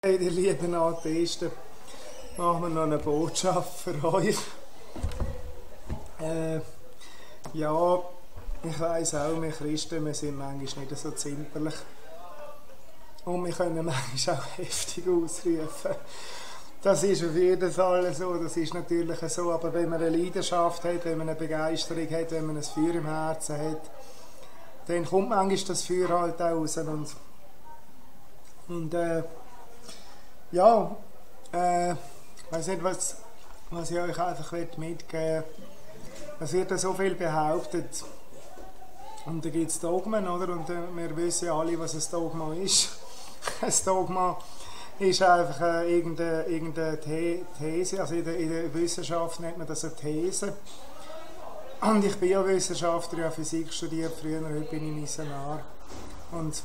Hey, ihr lieben Atheisten, machen wir noch eine Botschaft für euch. Ja, ich weiss auch, wir Christen, wir sind manchmal nicht so zimperlich. Und wir können manchmal auch heftig ausrufen. Das ist auf jeden Fall so, das ist natürlich so. Aber wenn man eine Leidenschaft hat, wenn man eine Begeisterung hat, wenn man ein Feuer im Herzen hat, dann kommt manchmal das Feuer halt auch raus. Ja, ich weiss nicht, was ich euch einfach mitgeben will. Es wird ja so viel behauptet. Und da gibt es Dogmen, oder? Und wir wissen ja alle, was ein Dogma ist. Ein Dogma ist einfach irgendeine These. Also in der Wissenschaft nennt man das eine These. Und ich bin ja Wissenschaftler, ich habe Physik studiert früher, heute bin ich Missionar. Und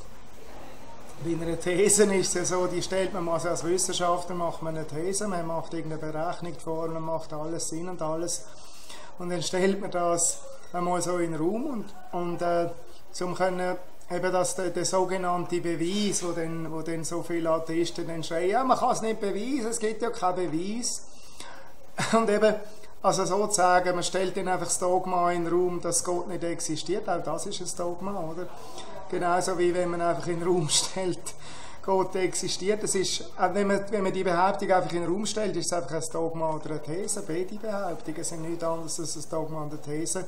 bei einer These ist es ja so, die stellt man also als Wissenschaftler, macht man eine These, man macht irgendeine Berechnung vor, man macht alles Sinn und alles. Und dann stellt man das einmal so in den Raum und zum können eben der sogenannte Beweis, wo dann so viele Atheisten dann schreien, ja, man kann es nicht beweisen, es gibt ja keinen Beweis. Und eben, also sozusagen, man stellt dann einfach das Dogma in den Raum, dass Gott nicht existiert, auch das ist ein Dogma, oder? Genauso wie wenn man einfach in den Raum stellt, Gott existiert. Das ist, wenn man die Behauptung einfach in den Raum stellt, ist es einfach ein Dogma oder eine These. Beide Behauptungen sind nichts anderes als ein Dogma und eine These.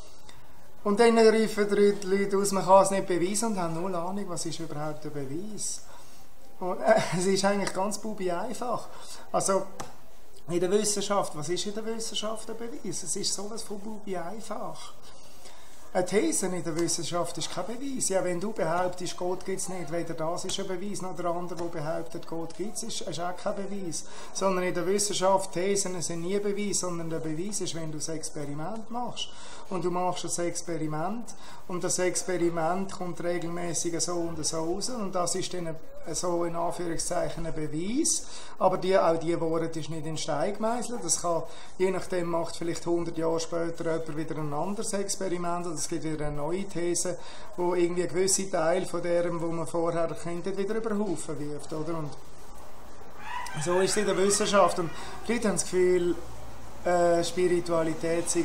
Und dann rufen die Leute aus, man kann es nicht beweisen und haben null Ahnung, was ist überhaupt der Beweis. Und, es ist eigentlich ganz bubi einfach. Also, in der Wissenschaft, was ist in der Wissenschaft der Beweis? Es ist sowas von bubi einfach. Eine These in der Wissenschaft ist kein Beweis. Ja, wenn du behauptest, Gott gibt es nicht, weder das ist ein Beweis, noch der andere, der behauptet, Gott gibt es, ist auch kein Beweis. Sondern in der Wissenschaft, Thesen sind nie Beweis, sondern der Beweis ist, wenn du ein Experiment machst. Und du machst ein Experiment und das Experiment kommt regelmäßig so und so raus und das ist dann so in Anführungszeichen ein Beweis. Aber auch die Worte ist nicht in Stein gemeißelt. Das kann, je nachdem macht vielleicht 100 Jahre später jemand wieder ein anderes Experiment oder es gibt wieder eine neue These, wo irgendwie ein gewisser Teil von dem, wo man vorher erkennt, wieder über den Haufen wirft, oder? Und so ist es in der Wissenschaft. Und die Leute haben das Gefühl, Spiritualität sei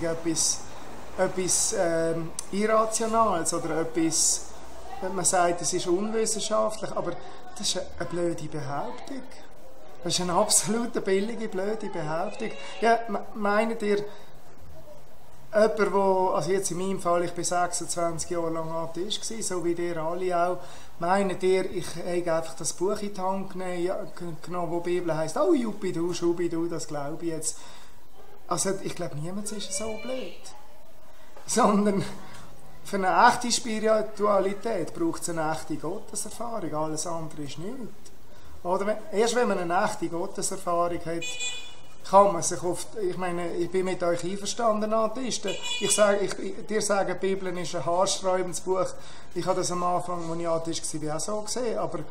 etwas Irrationales oder etwas, man sagt, es ist unwissenschaftlich, aber das ist eine blöde Behauptung. Das ist eine absolut billige, blöde Behauptung. Ja, meint ihr, jemand, also jetzt in meinem Fall, ich war 26 Jahre lang Atheist gewesen, so wie ihr alle auch, meint ihr, ich habe einfach das Buch in die Hand genommen, wo die Bibel heisst, oh Jupidu, Schubidu, das glaube ich jetzt. Also ich glaube, niemand ist so blöd. Sondern für eine echte Spiritualität braucht es eine echte Gotteserfahrung, alles andere ist nichts. Oder erst wenn man eine echte Gotteserfahrung hat, kann man sich oft, ich meine, ich bin mit euch einverstanden, Atheisten. Dir sagen, die Bibel ist ein haarsträubendes Buch. Ich habe das am Anfang, als ich Atheist war, auch so gesehen, aber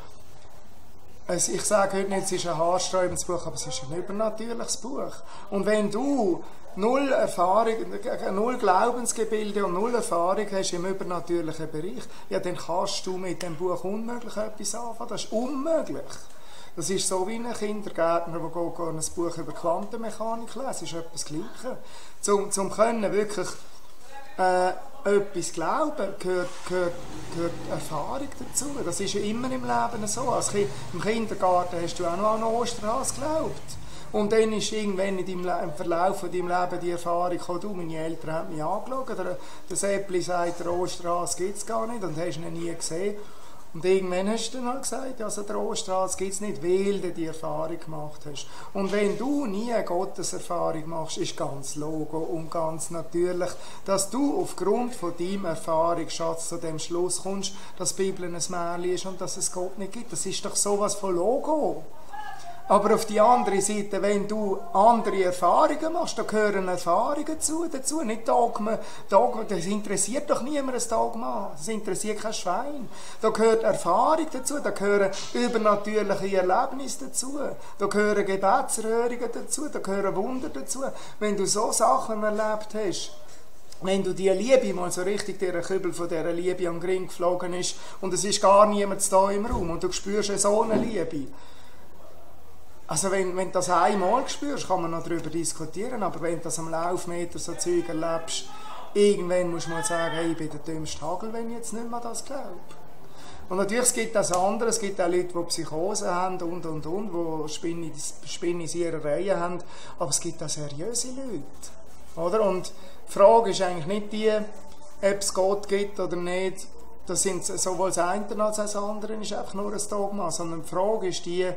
ich sage heute nicht, es ist ein haarsträubendes Buch, aber es ist ein übernatürliches Buch. Und wenn du null Erfahrung, null Glaubensgebilde und null Erfahrung hast im übernatürlichen Bereich, ja, dann kannst du mit dem Buch unmöglich etwas anfangen. Das ist unmöglich. Das ist so wie ein Kindergärtner, der ein Buch über Quantenmechanik liest. Das ist etwas Gleiches. Zum können wirklich etwas glauben, gehört Erfahrung dazu. Das ist ja immer im Leben so. Im Kindergarten hast du auch noch an Osterhase geglaubt. Und dann ist irgendwann im Verlauf von deinem Leben die Erfahrung gekommen, du, meine Eltern haben mich angeschaut, der Seppli sagt, der Osterhase gibt es gar nicht und hast ihn nie gesehen. Und irgendwann hast du dann halt gesagt, also der Osterhase gibt es nicht, weil du die Erfahrung gemacht hast. Und wenn du nie eine Gotteserfahrung machst, ist ganz logo und ganz natürlich, dass du aufgrund von deinem Erfahrungsschatz zu dem Schluss kommst, dass die Bibel ein Märchen ist und dass es Gott nicht gibt. Das ist doch sowas von Logo. Aber auf die andere Seite, wenn du andere Erfahrungen machst, da gehören Erfahrungen dazu, nicht Dogmen. Das interessiert doch niemand ein Dogma. Das interessiert kein Schwein. Da gehört Erfahrung dazu, da gehören übernatürliche Erlebnisse dazu, da gehören Gebetserhörungen dazu, da gehören Wunder dazu. Wenn du so Sachen erlebt hast, wenn du die Liebe mal so richtig, der Kübel von dieser Liebe am Ring geflogen ist und es ist gar niemand da im Raum und du spürst so eine Liebe, Also wenn du das einmal spürst, kann man noch darüber diskutieren, aber wenn du das am Laufmeter so Zeug erlebst, irgendwann musst du mal sagen, hey, ich bin der dümmste Hagel, wenn ich jetzt nicht mehr das glaube. Und natürlich, es gibt das andere, es gibt auch Leute, die Psychose haben und, die Spinnen in ihrer Reihe haben, aber es gibt auch seriöse Leute, oder? Und die Frage ist eigentlich nicht die, ob es Gott gibt oder nicht, das sind sowohl das eine als auch das andere, ist einfach nur ein Dogma, sondern die Frage ist die,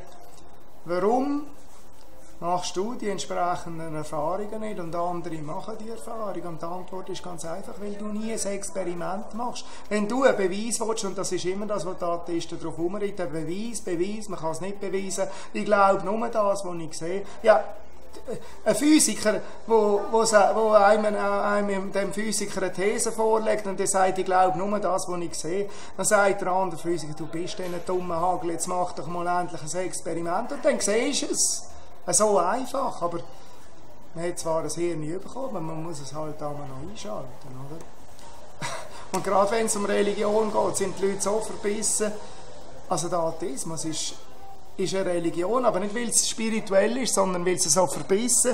warum machst du die entsprechenden Erfahrungen nicht und andere machen die Erfahrung? Und die Antwort ist ganz einfach, weil du nie ein Experiment machst. Wenn du einen Beweis willst, und das ist immer das, was die Atheisten darauf herumreiten, Beweis, man kann es nicht beweisen, ich glaube nur das, was ich sehe. Ja, ein Physiker, wo einem dem Physiker eine These vorlegt und der sagt, ich glaube nur das, was ich sehe, dann sagt der andere Physiker, du bist ein dummer Hagel, jetzt mach doch mal endlich ein Experiment und dann siehst du es. So einfach, aber man hat zwar ein Hirn nie bekommen, aber man muss es halt auch noch einschalten, oder? Und gerade wenn es um Religion geht, sind die Leute so verbissen. Also der Atheismus ist eine Religion, aber nicht weil es spirituell ist, sondern weil es so verbissen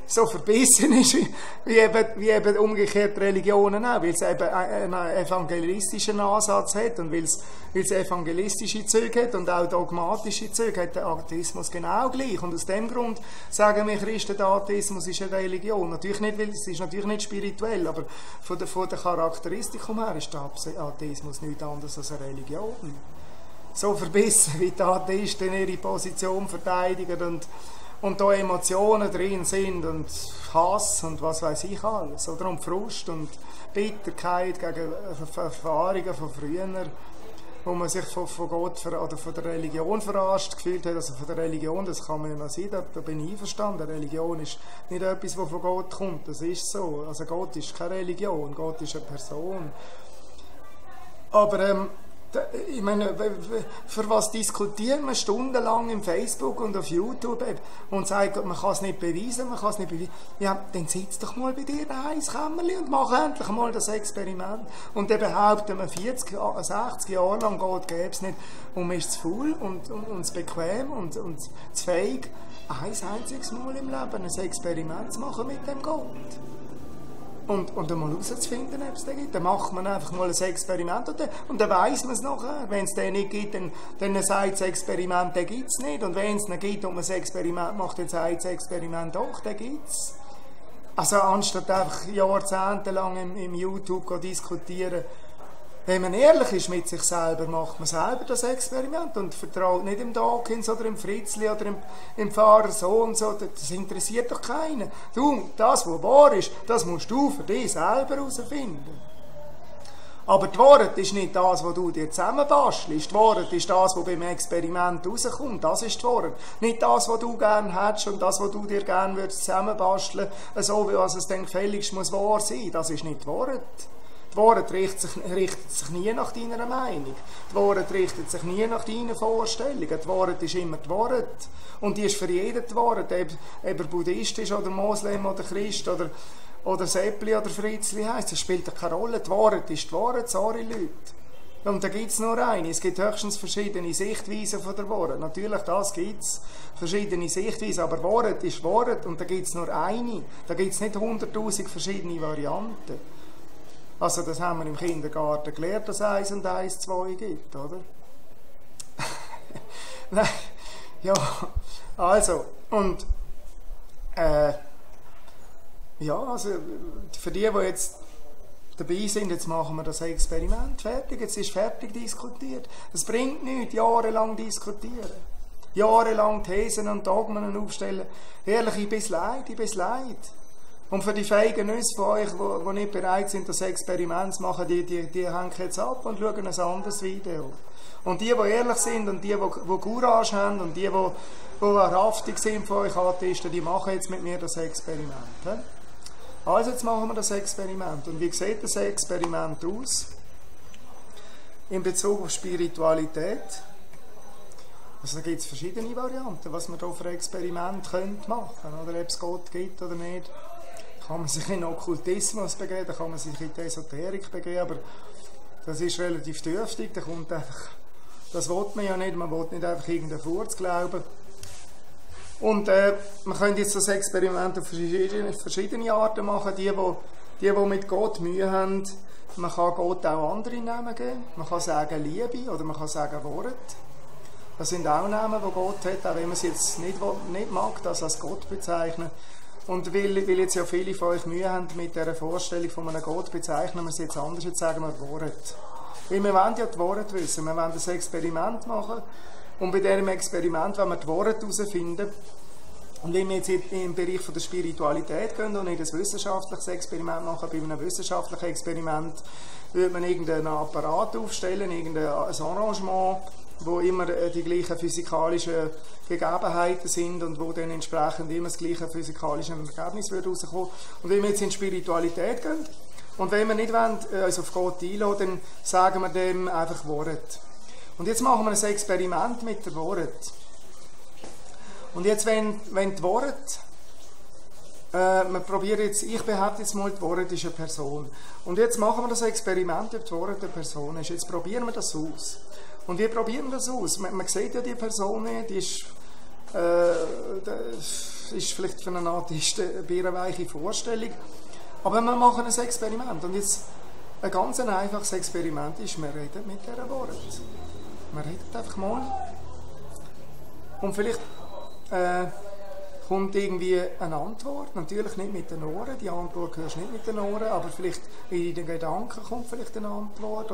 ist, wie eben umgekehrt Religionen auch, weil es eben einen evangelistischen Ansatz hat und weil es evangelistische Züge hat und auch dogmatische Züge hat der Atheismus genau gleich. Und aus dem Grund sagen wir Christen, der Atheismus ist eine Religion. Natürlich nicht, weil es ist natürlich nicht spirituell, aber von der Charakteristikum her ist der Atheismus nichts anderes als eine Religion. So verbissen, wie die Atheisten ihre Position verteidigen und da Emotionen drin sind und Hass und was weiß ich alles. Oder und Frust und Bitterkeit gegen Erfahrungen von früher, wo man sich von Gott oder von der Religion verarscht gefühlt hat. Also von der Religion, das kann man ja noch sehen, da bin ich einverstanden. Religion ist nicht etwas, was von Gott kommt, das ist so. Also Gott ist keine Religion, Gott ist eine Person. Aber ich meine, für was diskutieren wir stundenlang im Facebook und auf YouTube und sagen, man kann es nicht beweisen, Ja, dann sitz doch mal bei dir daheim ins Kämmerchen und mach endlich mal das Experiment. Und dann behaupten wir 60 Jahre lang, Gott gäbe es nicht. Und man ist zu faul und zu bequem und zu fähig, ein einziges Mal im Leben ein Experiment zu machen mit dem Gott. Und einmal herauszufinden, ob es den gibt. Dann macht man einfach mal ein Experiment und dann weiss man es nachher. Wenn es den nicht gibt, dann sagt das Experiment, den gibt es nicht. Und wenn es ihn gibt und man ein Experiment macht, dann sagt das Experiment, doch, den gibt es. Also anstatt einfach jahrzehntelang im YouTube diskutieren, wenn man ehrlich ist mit sich selber, macht man selber das Experiment und vertraut nicht im Dawkins oder im Fritzli oder im Pfarrer so und so. Das interessiert doch keinen. Du, das, was wahr ist, das musst du für dich selber herausfinden. Aber die Wahrheit ist nicht das, was du dir zusammenbastelst. Die Wahrheit ist das, was beim Experiment rauskommt. Das ist die Wahrheit. Nicht das, was du gerne hättest und das, was du dir gerne würdest zusammenbasteln, so wie es dann gefälligst muss wahr sein. Das ist nicht die Wahrheit. Die Wahrheit richtet sich nie nach deiner Meinung. Die Wahrheit richtet sich nie nach deinen Vorstellungen. Die Wahrheit ist immer die Wahrheit. Und die ist für jeden die Wahrheit. Ob er Buddhist ist oder Moslem oder Christ oder Seppli oder Fritzli heisst. Das spielt doch keine Rolle. Die Wahrheit ist die Wahrheit, sorry Leute. Und da gibt es nur eine. Es gibt höchstens verschiedene Sichtweisen von der Wahrheit. Natürlich, das gibt es. Verschiedene Sichtweisen. Aber Wahrheit ist Wahrheit und da gibt es nur eine. Da gibt es nicht 100'000 verschiedene Varianten. Also das haben wir im Kindergarten gelernt, dass 1 und 1 2 gibt, oder? Nein, ja, also, und ja, also für die jetzt dabei sind, jetzt machen wir das Experiment fertig, jetzt ist fertig diskutiert. Es bringt nichts, jahrelang diskutieren. Jahrelang Thesen und Dogmen aufstellen. Ehrlich, ich bin leid. Und für die feigen Nüsse von euch, die nicht bereit sind, das Experiment zu machen, die hängen jetzt ab und schauen ein anderes Video. Und die ehrlich sind und die Courage haben und die wahrhaftig sind von euch Atheisten, die machen jetzt mit mir das Experiment. Also jetzt machen wir das Experiment. Und wie sieht das Experiment aus? In Bezug auf Spiritualität. Also da gibt es verschiedene Varianten, was man da für Experimente machen könnte. Oder ob es Gott gibt oder nicht. Da kann man sich in Okkultismus begeben, da kann man sich in die Esoterik begeben, aber das ist relativ dürftig, da kommt einfach, das will man ja nicht, man will nicht einfach irgendeinen Furz glauben. Und man könnte jetzt das Experiment auf verschiedene Arten machen. Die mit Gott Mühe haben, man kann Gott auch andere Namen geben. Man kann sagen Liebe oder man kann sagen Wort. Das sind auch Namen, die Gott hat, auch wenn man es jetzt nicht mag, das als Gott bezeichnen. Und weil jetzt ja viele von euch Mühe haben mit dieser Vorstellung von einem Gott, bezeichnen wir es jetzt anders, jetzt sagen wir Wort. Weil wir wollen ja die Worte wissen, wir wollen ein Experiment machen und bei diesem Experiment wollen wir die Worte herausfinden. Und wenn wir jetzt im Bereich von der Spiritualität gehen und nicht ein wissenschaftliches Experiment machen, bei einem wissenschaftlichen Experiment würde man irgendeinen Apparat aufstellen, irgendein Arrangement, wo immer die gleichen physikalischen Gegebenheiten sind und wo dann entsprechend immer das gleiche physikalische Ergebnis wird rauskommen. Und wenn wir jetzt in Spiritualität gehen und wenn wir nicht wollen, uns auf Gott einlassen, dann sagen wir dem einfach Wort. Und jetzt machen wir ein Experiment mit dem Wort. Und jetzt, wenn die Wort, ich behaupte jetzt mal, die Wort ist eine Person. Und jetzt machen wir das Experiment, ob die Wort eine Person ist. Jetzt probieren wir das aus. Und wie probieren wir das aus? Man sieht ja die Person nicht, die ist vielleicht für einen Artisten eine bierenweiche Vorstellung. Aber wir machen ein Experiment. Und jetzt ein ganz einfaches Experiment ist, wir reden mit dieser Wort. Wir reden einfach mal. Und vielleicht kommt irgendwie eine Antwort, natürlich nicht mit den Ohren, die Antwort hörst du nicht mit den Ohren, aber vielleicht in den Gedanken kommt vielleicht eine Antwort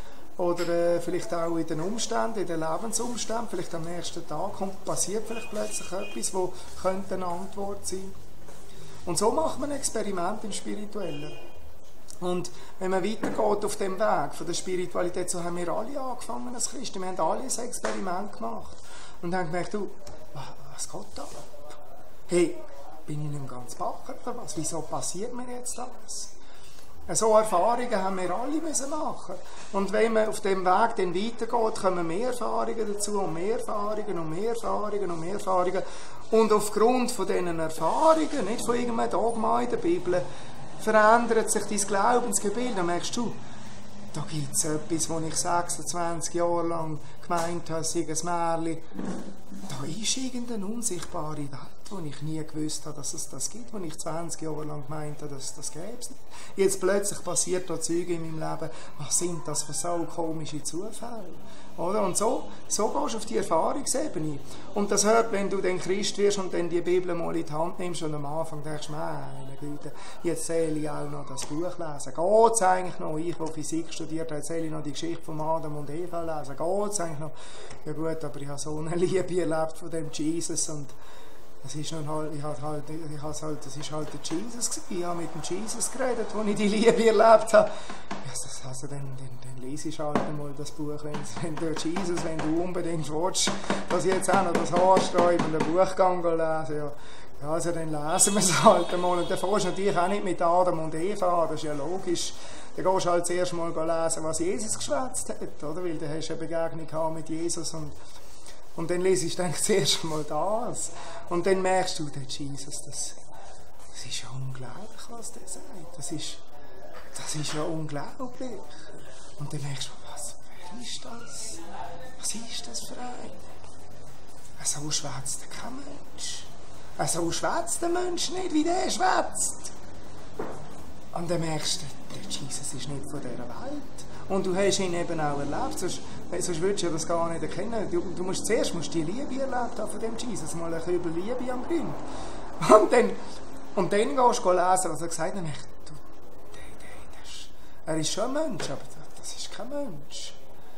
oder vielleicht auch in den Umständen, in den Lebensumständen, vielleicht am nächsten Tag passiert vielleicht plötzlich etwas, wo könnte eine Antwort sein. Und so macht man ein Experiment im Spirituellen. Und wenn man weitergeht auf dem Weg von der Spiritualität, so haben wir alle angefangen als Christen, wir haben alle ein Experiment gemacht und haben gemerkt, du, was geht da ab? Hey, bin ich nicht ganz bacher oder was? Wieso passiert mir jetzt das? So Erfahrungen haben wir alle müssen machen. Und wenn man auf dem Weg dann weitergeht, kommen mehr Erfahrungen dazu und mehr Erfahrungen und mehr Erfahrungen und mehr Erfahrungen. Und aufgrund von diesen Erfahrungen, nicht von irgendeinem Dogma in der Bibel, verändert sich dein Glaubensgebild. Dann merkst du, da gibt es etwas, was ich 26 Jahre lang gemeint habe, sei ein Märchen. Da ist irgendeine unsichtbare Welt, wo ich nie gewusst habe, dass es das gibt, wo ich 20 Jahre lang gemeint habe, dass das gäbe es nicht. Jetzt plötzlich passiert da Zeug in meinem Leben, was sind das für so komische Zufälle? Oder? Und so gehst du auf die Erfahrungsebene. Und das hört, wenn du dann Christ wirst und dann die Bibel mal in die Hand nimmst und am Anfang denkst, meine Güte, jetzt soll ich auch noch das Buch lesen. Geht es eigentlich noch? Ich, der Physik studiert habe, soll ich noch die Geschichte von Adam und Eva lesen? Geht es eigentlich noch? Ja gut, aber ich habe so eine Liebe erlebt von dem Jesus und das ist halt, das ist halt der Jesus gewesen. Ich habe mit dem Jesus geredet, als ich die Liebe erlebt habe. Also dann lese ich halt mal das Buch, wenn du Jesus, wenn du unbedingt willst, dass ich jetzt auch noch das haarsträubende Buch lesen. Ja, also dann lesen wir es halt mal. Und dann fährst du natürlich auch nicht mit Adam und Eva an, das ist ja logisch. Dann gehst du halt zuerst mal lesen, was Jesus geschwätzt hat, oder? Weil dann hast du eine Begegnung gehabt mit Jesus und dann lese ich dann zuerst mal das. Und dann merkst du, der Jesus, das ist ja unglaublich, was der sagt. Das ist ja unglaublich. Und dann merkst du, wer ist das? Was ist das für ein? So schwätzt kein Mensch. So schwätzt der Mensch nicht, wie der schwätzt. Und dann merkst du, der Jesus ist nicht von dieser Welt. Und du hast ihn eben auch erlebt, sonst würdest du das gar nicht erkennen. Du musst zuerst die Liebe erlebt haben von dem Jesus, mal ein bisschen über Liebe am Grund. Und dann gehst du lesen, was er gesagt hat, und du, er ist schon ein Mensch, aber das ist kein Mensch.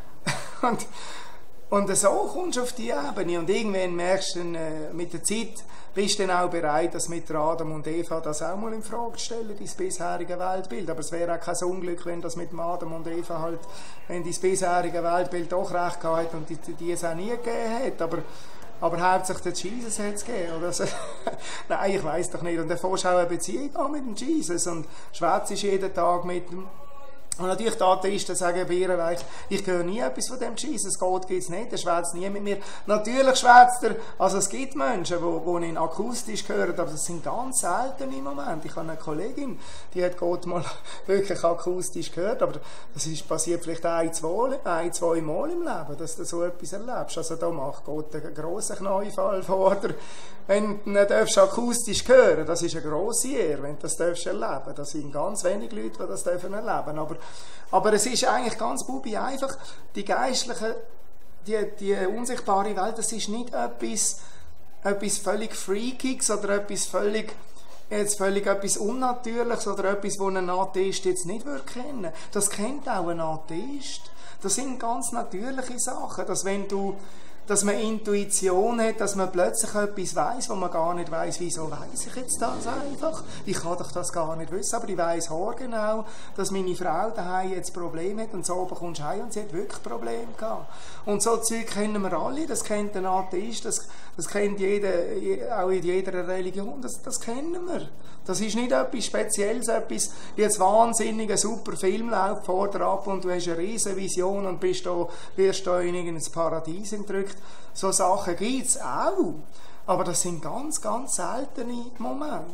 Und so kommst du auf die Ebene und irgendwann merkst du dann, mit der Zeit, bist du dann auch bereit, das mit Adam und Eva das auch mal in Frage zu stellen, dein bisheriges Weltbild. Aber es wäre auch kein Unglück, wenn das mit Adam und Eva halt, wenn dein bisheriges Weltbild doch recht gehabt hat und die es auch nie gegeben hat. Aber hauptsächlich der Jesus hat es gegeben. Oder so. Nein, ich weiss doch nicht. Und dann fährst du auch eine Beziehung an mit dem Jesus und schwätzt jeden Tag mit ihm. Und natürlich die Atheisten sagen bei ihr, ich höre nie etwas von dem Jesus, Gott gibt es nicht, er schwätzt nie mit mir. Natürlich schwätzt er, also es gibt Menschen, die ihn akustisch hören, aber das sind ganz seltene Momente. Ich habe eine Kollegin, die hat Gott mal wirklich akustisch gehört, aber das ist passiert vielleicht ein, zwei Mal im Leben, dass du so etwas erlebst. Also da macht Gott einen grossen Kneifall vor dir. Wenn du nicht akustisch hören darfst, das ist eine grosse Ehre, wenn du das erleben darfst. Das sind ganz wenige Leute, die das erleben dürfen. Aber es ist eigentlich ganz bubi einfach, die geistliche, die unsichtbare Welt, das ist nicht etwas völlig Freakiges oder etwas völlig etwas Unnatürliches oder etwas, das ein Atheist jetzt nicht kennen würde. Das kennt auch ein Atheist. Das sind ganz natürliche Sachen, dass man Intuition hat, dass man plötzlich etwas weiss, wo man gar nicht weiss, wieso weiss ich jetzt das einfach? Ich kann doch das gar nicht wissen, aber ich weiss haargenau, dass meine Frau daheim jetzt Probleme hat und so kommst du heim und sie hat wirklich Probleme gehabt. Und so Zeug kennen wir alle, das kennt ein Atheist, das kennt jeder, auch in jeder Religion, das kennen wir. Das ist nicht etwas Spezielles, etwas, wie ein wahnsinniger, super Film läuft vor dir ab und du hast eine riesen Vision und wirst da in irgendein Paradies entrückt. So Sachen gibt es auch. Aber das sind ganz, ganz seltene Momente.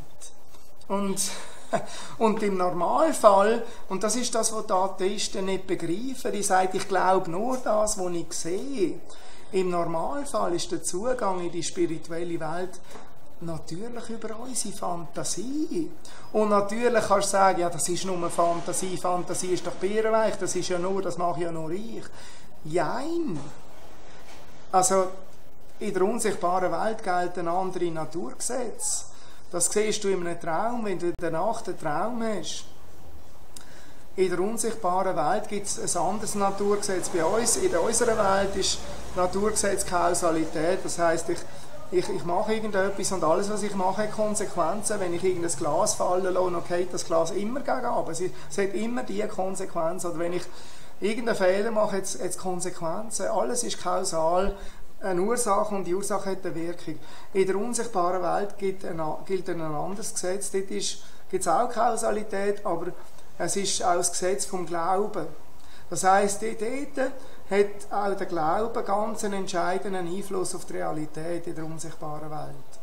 Und im Normalfall, und das ist das, was die Atheisten nicht begreifen, die sagen, ich glaube nur das, was ich sehe. Im Normalfall ist der Zugang in die spirituelle Welt natürlich über unsere Fantasie. Und natürlich kannst du sagen, ja, das ist nur Fantasie. Fantasie ist doch birrenweich, das mache ja nur ich. Jein. Also, in der unsichtbaren Welt gelten andere Naturgesetze. Das siehst du in einem Traum, wenn du in der Nacht einen Traum hast. In der unsichtbaren Welt gibt es ein anderes Naturgesetz. Bei uns, in unserer Welt ist Naturgesetz Kausalität. Das heisst, ich mache irgendetwas und alles, was ich mache, hat Konsequenzen. Wenn ich irgendein Glas fallen lasse, dann geht das Glas immer gegen runter. Es hat immer diese Konsequenz. Oder wenn ich irgendeinen Fehler mache, hat es Konsequenzen. Alles ist kausal, eine Ursache und die Ursache hat eine Wirkung. In der unsichtbaren Welt gilt ein anderes Gesetz. Dort gibt es auch Kausalität, aber es ist auch das Gesetz vom Glauben. Das heisst, dort hat auch der Glaube ganz einen entscheidenden Einfluss auf die Realität in der unsichtbaren Welt.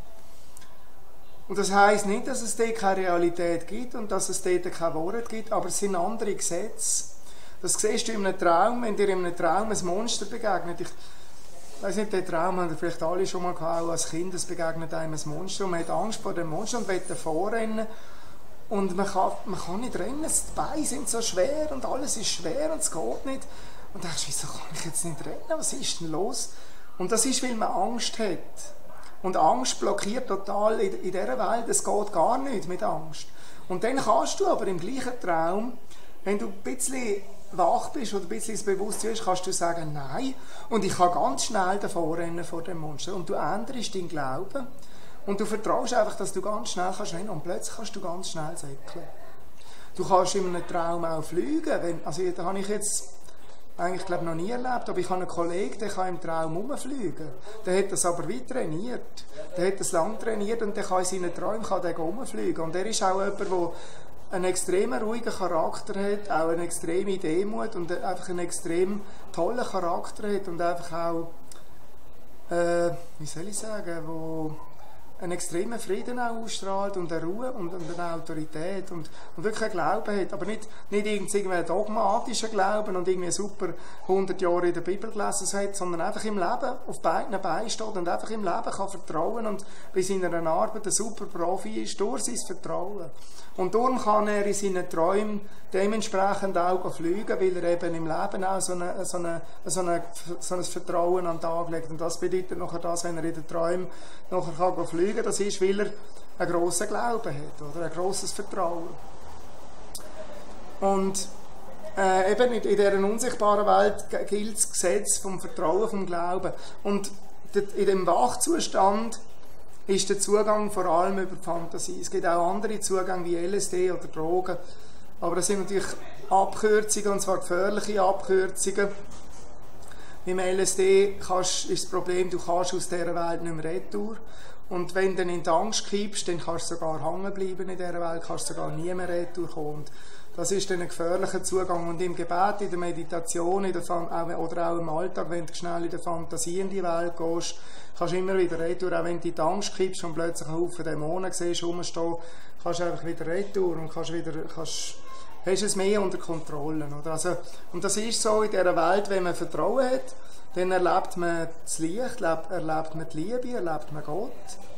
Und das heisst nicht, dass es dort keine Realität gibt und dass es dort kein Wort gibt, aber es sind andere Gesetze. Das siehst du in einem Traum, wenn dir in einem Traum ein Monster begegnet. Ich weiss nicht, den Traum haben vielleicht alle schon mal gehabt, als Kind, es begegnet einem ein Monster und man hat Angst vor dem Monster und will davor rennen. Und man kann nicht rennen, die Beine sind so schwer und alles ist schwer und es geht nicht. Und du denkst, wieso kann ich jetzt nicht rennen? Was ist denn los? Und das ist, weil man Angst hat. Und Angst blockiert total in dieser Welt. Es geht gar nicht mit Angst. Und dann kannst du aber im gleichen Traum, wenn du ein bisschen wach bist oder ein bisschen das Bewusstsein hast, kannst du sagen, nein. Und ich kann ganz schnell davor rennen vor dem Monster. Und du änderst deinen Glauben. Und du vertraust einfach, dass du ganz schnell kannst rennen und plötzlich kannst du ganz schnell säckeln. Du kannst in einem Traum auch fliegen. Also da habe ich jetzt eigentlich noch nie erlebt, aber ich habe einen Kollegen, der kann im Traum rumfliegen. Der hat das aber weit trainiert. Der hat das lang trainiert und der kann in seinen Träumen rumfliegen. Und er ist auch jemand, der einen extrem ruhigen Charakter hat, auch eine extreme Demut und einfach einen extrem tollen Charakter hat und einfach auch, wie soll ich sagen, wo einen extremen Frieden auch ausstrahlt und eine Ruhe und eine Autorität und wirklich einen Glauben hat, aber nicht irgendeinen dogmatischen Glauben und irgendwie super 100 Jahre in der Bibel gelesen hat, sondern einfach im Leben auf beiden Beinen steht und einfach im Leben kann vertrauen und bei seiner Arbeit ein super Profi ist, durch sein Vertrauen. Und darum kann er in seinen Träumen dementsprechend auch fliegen, weil er eben im Leben auch so ein Vertrauen an den Tag legt. Und das bedeutet nachher das, wenn er in den Träumen nachher kann fliegen kann, das ist, weil er einen grossen Glauben hat, oder ein grosses Vertrauen. Und eben in dieser unsichtbaren Welt gilt das Gesetz vom Vertrauen, vom Glauben. Und in dem Wachzustand ist der Zugang vor allem über die Fantasie. Es gibt auch andere Zugänge wie LSD oder Drogen, aber das sind natürlich Abkürzungen, und zwar gefährliche Abkürzungen. Beim LSD ist das Problem, du kannst aus dieser Welt nicht mehr retour. Und wenn du dann in die Angst kippst, dann kannst du sogar hängen bleiben in dieser Welt, kannst du sogar nie mehr retour kommen. Und Das ist dann ein gefährlicher Zugang. Und im Gebet, in der Meditation, oder auch im Alltag, wenn du schnell in der Fantasie in die Welt gehst, kannst du immer wieder retour. Auch wenn du in die Angst kippst und plötzlich einen Haufen Dämonen siehst, rumstehen, kannst du einfach wieder retour und hast es mehr unter Kontrolle. Oder? Also, und das ist so in dieser Welt, wenn man Vertrauen hat, dann erlebt man das Licht, erlebt man die Liebe, erlebt man Gott.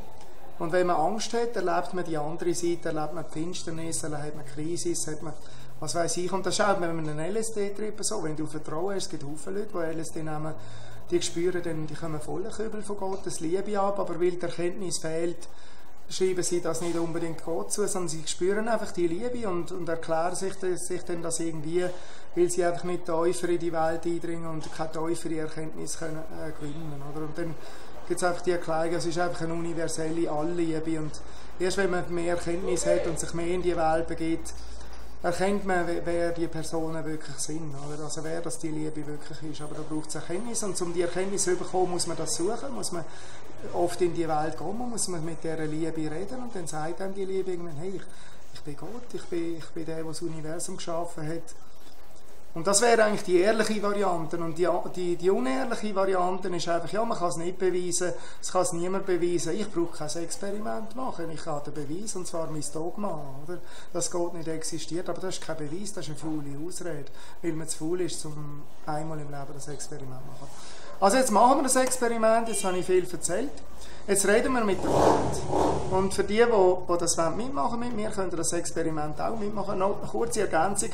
Und wenn man Angst hat, erlebt man die andere Seite, erlebt man die Finsternis, erlebt man Krisis, hat man, was weiß ich. Und das ist auch mit einem LSD-Trip so. Wenn du Vertrauen hast, es gibt viele Leute, die LSD nehmen, die spüren dann, die kommen voller Kübel von Gottes Liebe ab, aber weil die Erkenntnis fehlt, schreiben sie das nicht unbedingt Gott zu, sondern sie spüren einfach die Liebe und erklären sich dann das irgendwie, weil sie einfach nicht tiefer in die Welt eindringen und keine tiefere Erkenntnis können, gewinnen. Oder? Und dann gibt es einfach die Erklärung, es ist einfach eine universelle Allliebe und erst wenn man mehr Erkenntnis hat und sich mehr in die Welt begibt, erkennt man, wer die Personen wirklich sind, oder? Also wer das die Liebe wirklich ist. Aber da braucht es Erkenntnis und um die Erkenntnis zu bekommen, muss man das suchen, muss man oft in die Welt gehen, muss man mit dieser Liebe reden und dann sagt einem die Liebe irgendwann, hey, ich bin Gott, ich bin der, der das Universum geschaffen hat. Und das wäre eigentlich die ehrliche Variante. Und die unehrliche Variante ist einfach, ja, man kann es nicht beweisen, es kann es niemand beweisen. Ich brauche kein Experiment machen, ich habe den Beweis, und zwar mein Dogma, oder? Dass Gott nicht existiert, aber das ist kein Beweis, das ist eine faule Ausrede, weil man zu faul ist, um einmal im Leben das Experiment zu machen. Also jetzt machen wir das Experiment, jetzt habe ich viel erzählt. Jetzt reden wir mit der Welt. Und für die das mitmachen mit mir, könnt ihr das Experiment auch mitmachen. Noch eine kurze Ergänzung.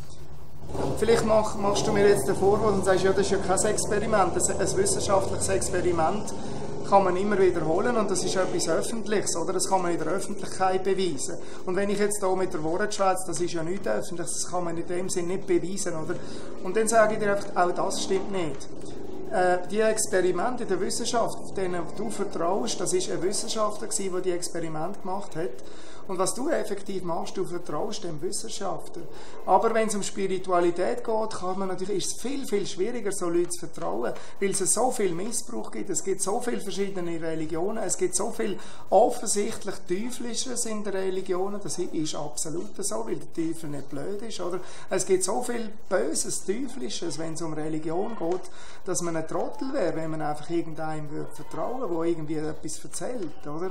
Vielleicht machst du mir jetzt den Vorwurf und sagst, ja, das ist ja kein Experiment. Ein wissenschaftliches Experiment kann man immer wiederholen und das ist etwas Öffentliches, oder? Das kann man in der Öffentlichkeit beweisen. Und wenn ich jetzt hier mit der Worte schwätze, das ist ja nichts Öffentliches, das kann man in dem Sinne nicht beweisen, oder? Und dann sage ich dir einfach, auch das stimmt nicht. Die Experimente in der Wissenschaft, denen du vertraust, das ist ein Wissenschaftler gewesen, der die Experimente gemacht hat. Und was du effektiv machst, du vertraust dem Wissenschaftler. Aber wenn es um Spiritualität geht, ist es viel, viel schwieriger, so Leute zu vertrauen, weil es so viel Missbrauch gibt. Es gibt so viele verschiedene Religionen, es gibt so viel offensichtlich Teuflisches in den Religionen, das ist absolut so, weil der Teufel nicht blöd ist. Oder? Es gibt so viel Böses, Teuflisches, wenn es um Religion geht, dass man ein Trottel wäre, wenn man einfach irgendeinem vertrauen würde, der irgendwie etwas erzählt. Oder?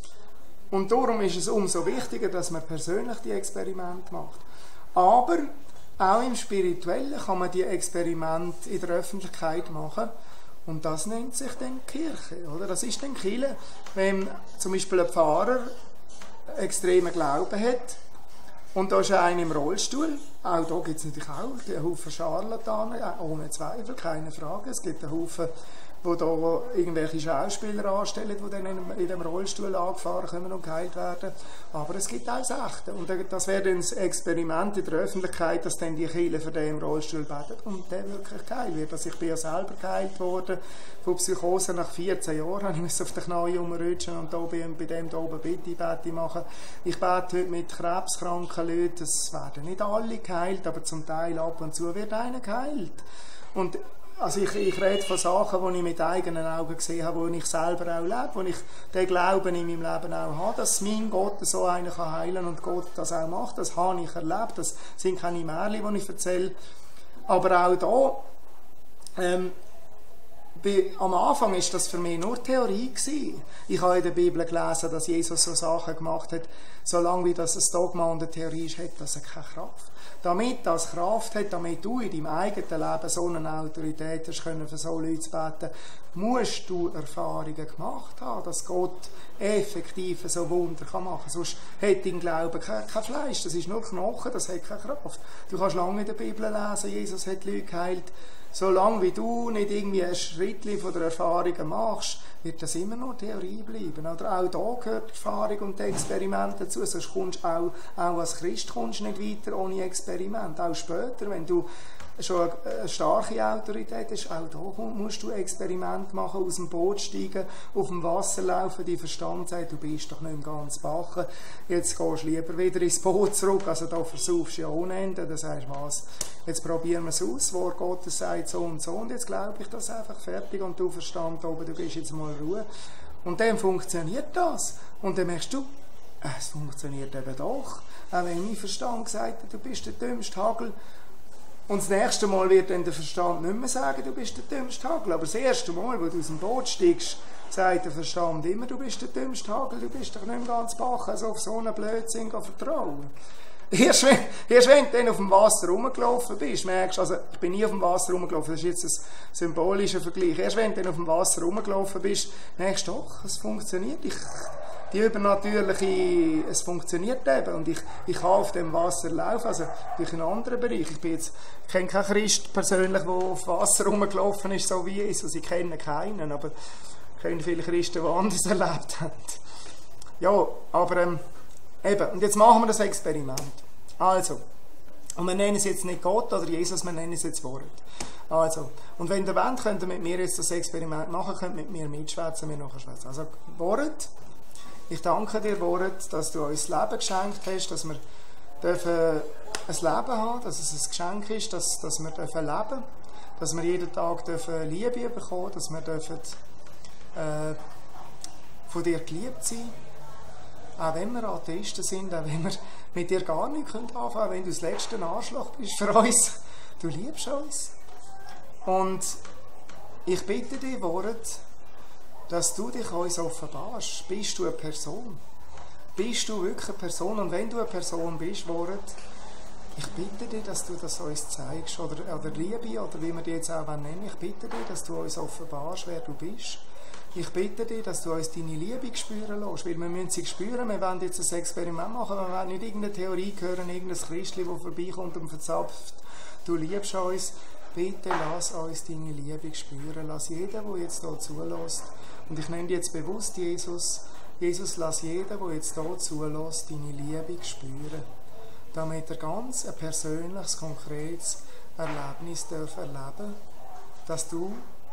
Und darum ist es umso wichtiger, dass man persönlich die Experimente macht. Aber auch im Spirituellen kann man die Experimente in der Öffentlichkeit machen. Und das nennt sich dann Kirche. Oder? Das ist dann Kirche, wenn zum Beispiel ein Pfarrer extremen Glauben hat und da ist einer im Rollstuhl. Auch da gibt es natürlich auch einen Haufen Scharlatanen, ohne Zweifel, keine Frage. Es gibt einen Haufen, die da irgendwelche Schauspieler anstellen, die dann in dem Rollstuhl angefahren kommen und geheilt werden. Aber es gibt auch Sekten. Und das wäre dann das Experiment in der Öffentlichkeit, dass dann die Kirche für den im Rollstuhl beten und der wirklich geheilt wird. Also ich bin ja selber geheilt worden von Psychose. Nach 14 Jahren musste ich auf den Knien rumrutschen und da bei dem da oben Bitte machen. Ich bete heute mit krebskranken Leuten. Es werden nicht alle geheilt, aber zum Teil ab und zu wird einer geheilt. Und also ich rede von Sachen, die ich mit eigenen Augen gesehen habe, die ich selber auch lebe, wo ich den Glauben in meinem Leben auch habe, dass mein Gott so einen kann heilen und Gott das auch macht. Das habe ich erlebt, das sind keine Märchen, die ich erzähle. Aber auch da, am Anfang war das für mich nur Theorie gewesen. Ich habe in der Bibel gelesen, dass Jesus so Sachen gemacht hat, solange wie das ein Dogma und eine Theorie ist, hat das keine Kraft. Damit das Kraft hat, damit du in deinem eigenen Leben so eine Autorität hast können, für so Leute zu beten, musst du Erfahrungen gemacht haben, dass Gott effektiv so Wunder machen kann. Sonst hat dein Glaube kein Fleisch, das ist nur Knochen, das hat keine Kraft. Du kannst lange in der Bibel lesen, Jesus hat Leute geheilt. Solange wie du nicht irgendwie ein Schrittchen von der Erfahrung machst, wird das immer nur Theorie bleiben. Oder auch da gehört die Erfahrung und die Experimente dazu. Sonst kommst du auch als Christ kommst nicht weiter ohne Experiment. Auch später, wenn du schon eine starke Autorität hast, auch da musst du Experimente machen, aus dem Boot steigen, auf dem Wasser laufen, dein Verstand sagt, du bist doch nicht im ganzen Bachen, jetzt gehst du lieber wieder ins Boot zurück, also da versuchst du ja ohne Ende, dann sagst du, was, jetzt probieren wir es aus, wo Gott sagt so und jetzt glaube ich das einfach fertig und du Verstand oben, du gehst jetzt mal Ruhe und dann funktioniert das und dann merkst du, es funktioniert eben doch. Auch wenn mein Verstand gesagt hat, du bist der dümmste Hagel. Und das nächste Mal wird dann der Verstand nicht mehr sagen, du bist der dümmste Hagel. Aber das erste Mal, wo du aus dem Boot steigst, sagt der Verstand immer, du bist der dümmste Hagel, du bist doch nicht im ganzen Bach, also auf so einen Blödsinn vertrauen. Erst wenn du dann auf dem Wasser rumgelaufen bist, merkst du, also ich bin nie auf dem Wasser rumgelaufen, das ist jetzt ein symbolischer Vergleich, erst wenn du dann auf dem Wasser rumgelaufen bist, merkst du doch, es funktioniert. Die übernatürliche, es funktioniert eben und ich kann auf dem Wasser laufen, also durch einen anderen Bereich. Ich kenne keinen Christ persönlich, der auf Wasser rumgelaufen ist, so wie Jesus, ich kenne keinen, aber ich kenne viele Christen, die anders erlebt haben. Ja, aber eben, und jetzt machen wir das Experiment. Also, und wir nennen es jetzt nicht Gott oder Jesus, wir nennen es jetzt Wort. Also, und wenn ihr wollt, könnt ihr mit mir jetzt das Experiment machen, könnt mit mir mitschwätzen, wir nachher schwätzen. Also, Wort, ich danke dir, Wort, dass du uns das Leben geschenkt hast, dass wir dürfen ein Leben haben, dass es ein Geschenk ist, dass wir dürfen leben, dass wir jeden Tag dürfen Liebe bekommen, dass wir dürfen von dir geliebt sein. Auch wenn wir Atheisten sind, auch wenn wir mit dir gar nicht anfangen können, auch wenn du das letzte Arschloch bist für uns, du liebst uns. Und ich bitte dich, Wort, dass du dich uns offenbarst. Bist du eine Person? Bist du wirklich eine Person? Und wenn du eine Person bist, Wort, ich bitte dich, dass du das uns zeigst, oder Liebe, oder wie wir die jetzt auch nennen, ich bitte dich, dass du uns offenbarst, wer du bist. Ich bitte dich, dass du uns deine Liebe spüren lässt, weil wir müssen sie spüren, wir wollen jetzt ein Experiment machen, wir wollen nicht irgendeine Theorie hören, irgendein Christli, das vorbeikommt und verzapft, du liebst uns, bitte lass uns deine Liebe spüren, lass jeden, der jetzt hier zulässt, und ich nenne jetzt bewusst Jesus, lass jeden, der jetzt hier zulässt, deine Liebe spüren, damit er ganz ein persönliches, konkretes Erlebnis erleben darf, dass du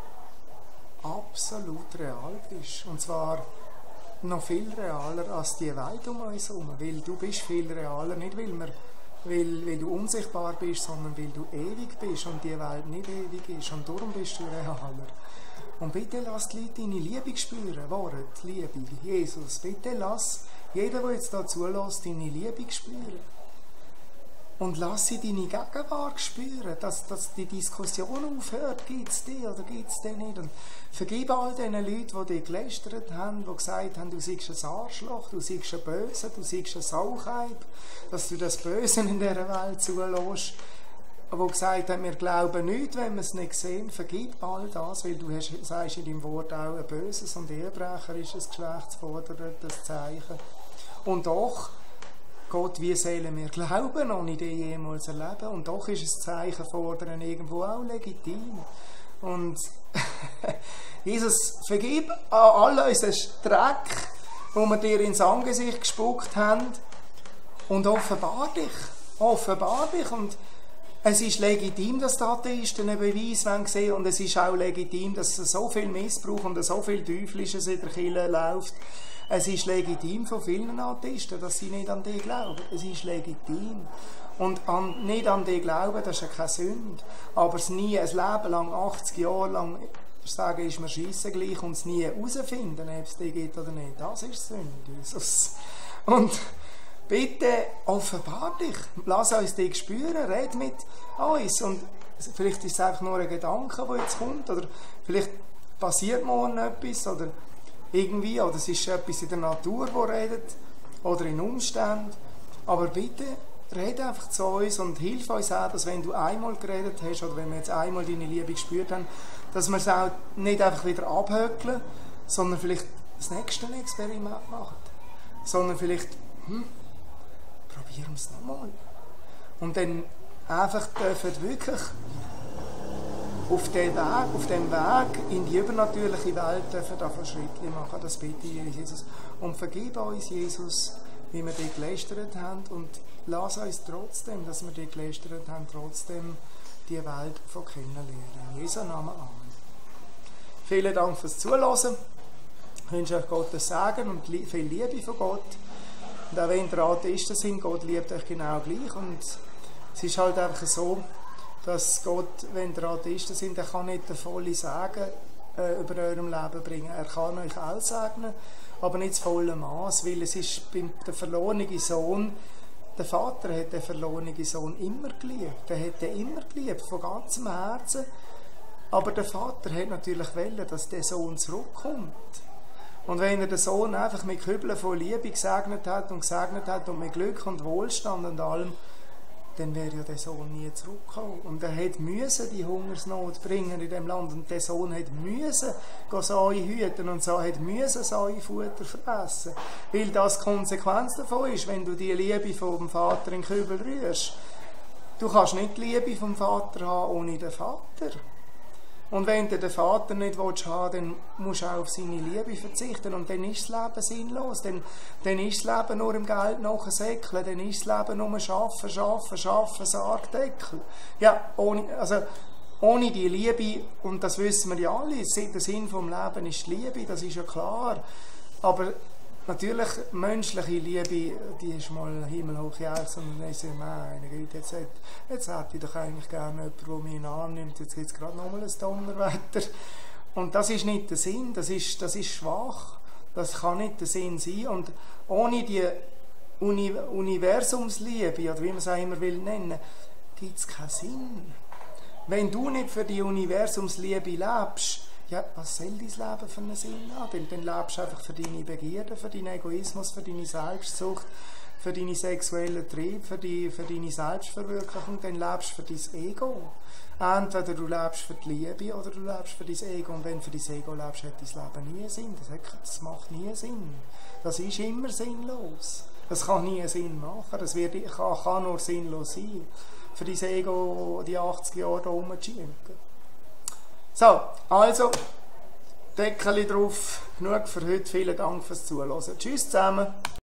absolut real bist. Und zwar noch viel realer als die Welt um uns herum. Weil du bist viel realer, nicht weil du unsichtbar bist, sondern weil du ewig bist und die Welt nicht ewig ist. Und darum bist du realer. Und bitte lass die Leute deine Liebe spüren. Wort, Liebe, Jesus. Bitte lass jeder, der jetzt da zulässt, deine Liebe spüren. Und lass sie deine Gegenwart spüren, dass die Diskussion aufhört, gibt es die oder gibt es die nicht. Und vergib all den Leuten, die dich gelästert haben, die gesagt haben, du seist ein Arschloch, du seist ein Böse, du seist ein Saucheib, dass du das Böse in dieser Welt zulässt. Die gesagt haben, wir glauben nicht, wenn wir es nicht sehen. Vergib all das, weil du sagst in deinem Wort auch, ein Böses und Ehebrecher ist ein geschlechtsforderndes Zeichen. Und doch, Gott, wie sollen wir glauben, ohne die jemals erleben? Und doch ist das Zeichen fordern irgendwo auch legitim. Und Jesus, vergib an all unseren Dreck, wo wir dir ins Angesicht gespuckt haben, und offenbar dich. Und es ist legitim, dass die Atheisten einen Beweis sehen wollen, und es ist auch legitim, dass es so viel Missbrauch und so viel Teuflisches in der Kirche läuft. Es ist legitim von vielen Atheisten, dass sie nicht an dich glauben. Es ist legitim. Und nicht an dich glauben, das ist ja keine Sünde. Aber es nie ein Leben lang, 80 Jahre lang, sagen, ist mir scheisse gleich, und es nie herausfinden, ob es dich gibt oder nicht, das ist Sünde, Jesus. Und bitte offenbar dich. Lass uns dich spüren, red mit uns. Und vielleicht ist es einfach nur ein Gedanke, der jetzt kommt, oder vielleicht passiert morgen etwas, oder irgendwie, oder es ist etwas in der Natur, das redet, oder in Umständen. Aber bitte, rede einfach zu uns und hilf uns auch, dass wenn du einmal geredet hast, oder wenn wir jetzt einmal deine Liebe gespürt haben, dass wir es auch nicht einfach wieder abhökeln, sondern vielleicht das nächste Experiment machen. Sondern vielleicht, probieren wir es nochmal. Und dann einfach dürfen wirklich auf dem Weg in die übernatürliche Welt dürfen wir Schritte machen. Das bitte ich, Jesus. Und vergib uns, Jesus, wie wir dich gelästert haben, und lass uns trotzdem, dass wir dich gelästert haben, trotzdem die Welt von kennenlernen. In Jesu Namen, Amen. Vielen Dank fürs Zuhören. Ich wünsche euch Gottes Segen und viel Liebe von Gott. Und auch wenn ihr Atheisten sind, Gott liebt euch genau gleich. Und es ist halt einfach so, dass Gott, wenn ihr Atheisten sind, er kann nicht den vollen Segen über eurem Leben bringen. Er kann euch auch segnen, aber nicht das volle Maß, weil es ist der verlorene Sohn, der Vater hat den verlorenen Sohn immer geliebt. Der hat den immer geliebt, von ganzem Herzen. Aber der Vater hat natürlich wollen, dass der Sohn zurückkommt. Und wenn er den Sohn einfach mit Kübeln von Liebe gesegnet hat und mit Glück und Wohlstand und allem, dann wäre ja der Sohn nie zurückgekommen. Und er hat müssen die Hungersnot bringen in dem Land. Und der Sohn hat müssen Säue hüten und so hat müssen Säufutter fressen. Weil das die Konsequenz davon ist, wenn du die Liebe vom Vater in den Kübel rührst. Du kannst nicht die Liebe vom Vater haben ohne den Vater. Und wenn du den Vater nicht haben willst, dann musst du auch auf seine Liebe verzichten. Und dann ist das Leben sinnlos. Dann ist das Leben nur im Geld nachsäckeln. Dann ist das Leben nur Schaffen, Sargdeckel. Ja, ohne die Liebe, und das wissen wir ja alle, der Sinn vom Leben ist die Liebe, das ist ja klar. Aber natürlich, menschliche Liebe, die ist mal himmelhoch jauchzend und dann ist meine Güte, jetzt hätte ich doch eigentlich gerne jemanden, der mich in den Arm nimmt, jetzt gibt es gerade nochmal ein Donnerwetter. Und das ist nicht der Sinn, das ist schwach, das kann nicht der Sinn sein. Und ohne die Universumsliebe, oder wie man es auch immer will nennen, gibt es keinen Sinn. Wenn du nicht für die Universumsliebe lebst, ja, was soll dein Leben für einen Sinn haben? Dann lebst du einfach für deine Begierden, für deinen Egoismus, für deine Selbstsucht, für deine sexuellen Triebe, für deine Selbstverwirklichung. Dann lebst du für dein Ego. Entweder du lebst für die Liebe oder du lebst für dein Ego. Und wenn du für dein Ego lebst, hat dein Leben nie Sinn. Das macht nie Sinn. Das ist immer sinnlos. Das kann nie Sinn machen. Das kann nur sinnlos sein. Für dein Ego die 80 Jahre da rumzuschieben. So, also, Deckel drauf, genug für heute. Vielen Dank fürs Zuhören. Tschüss zusammen.